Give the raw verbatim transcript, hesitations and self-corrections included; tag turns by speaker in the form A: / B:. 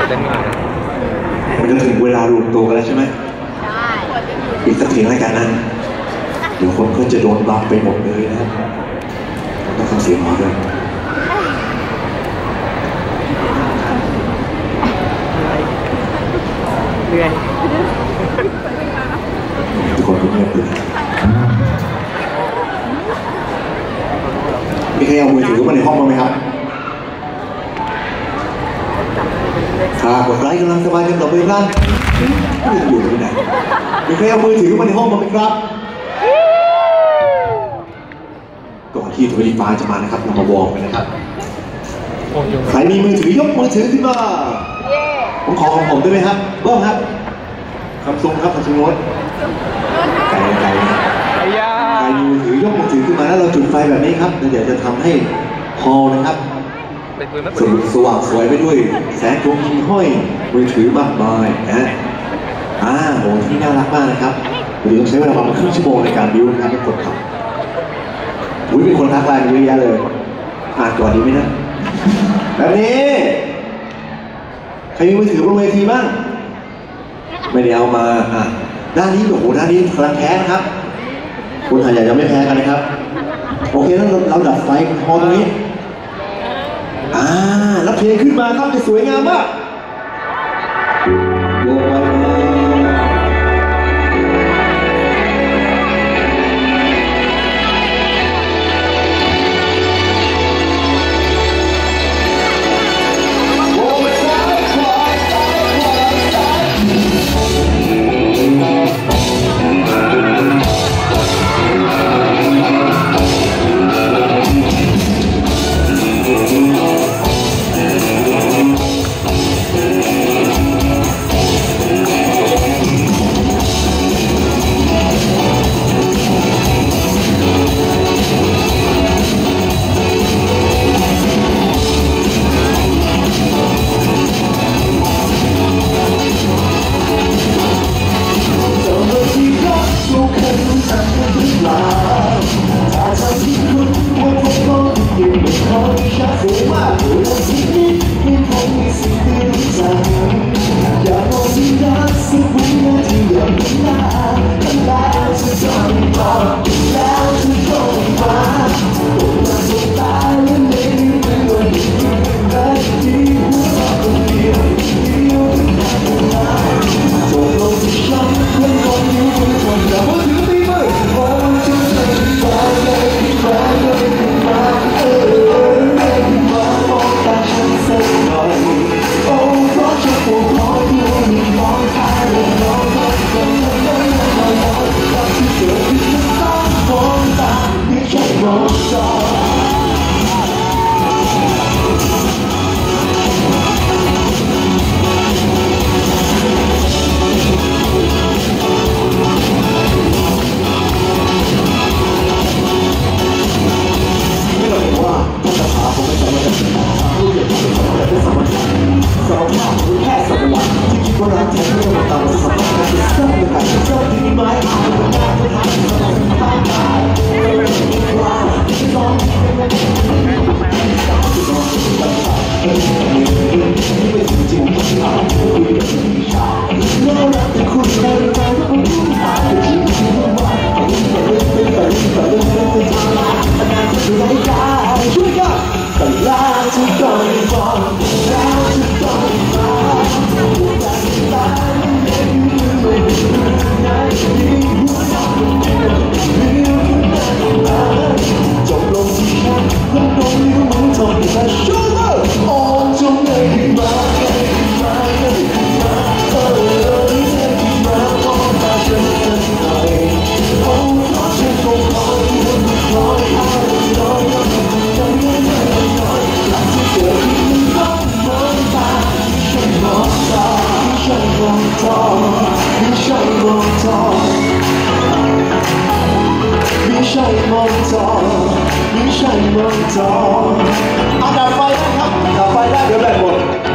A: มันจะถึงเวลารวมตัวกันแล้วใช่ไหมใช่อีกสักเพลงอะไรกันนะเดี๋ยวคนก็จะโดนบังไปหมดเลยนะครับต้องฟังเสียงหมอด้วยเหนื่อยทุกคนก็เงียบเลยมีใครเอามือถือเข้ามาในห้องบ้างไหมครับถ้ากดไลค์กำลังสบายกันต่อไปกันอยู่ที่ไหนมีใครเอามือถือเข้ามาในห้องบ้างไหมครับก่อนที่ทวีฟ้าจะมานะครับเรามาวอร์มกันนะครับใครมีมือถือยกมือถือขึ้นมาผมขอของผมได้ไหมครับเบิ้มครับคำทรงครับคำทรงโน้ตไก่ไก่ใครมีมือถือยกมือถือขึ้นมาแล้วเราจุดไฟแบบนี้ครับแล้วเดี๋ยวจะทำให้ฮอลนะครับสว่างสวยไปด้วยแสงดวงหิ่งห้อยมือถือมากมายนะอ่าโหที่น่ารักมากนะครับเดี๋ยวต้องใช้เวลาประมาณครึ่งชั่วโมงในการบิวนะครับทุกคนครับอุ้ยมีคนทักไลน์เยอะแยะเลยอ่านก่อนดีไหมนะแบบนี้ใครมีมือถือบนเวทีบ้างไม่ได้เอามาอ่ะด้านนี้โอ้โหด้านนี้พลังแท้นะครับคุณหาใหญ่ยังไม่แพ้กันนะครับโอเคแล้วเราดับไฟพอตรงนี้อ่าแล้วเพลงขึ้นมาครับจะสวยงามมากลงไปเอาดับไฟได้ครับดับไฟได้เดี๋ยวแบตหมด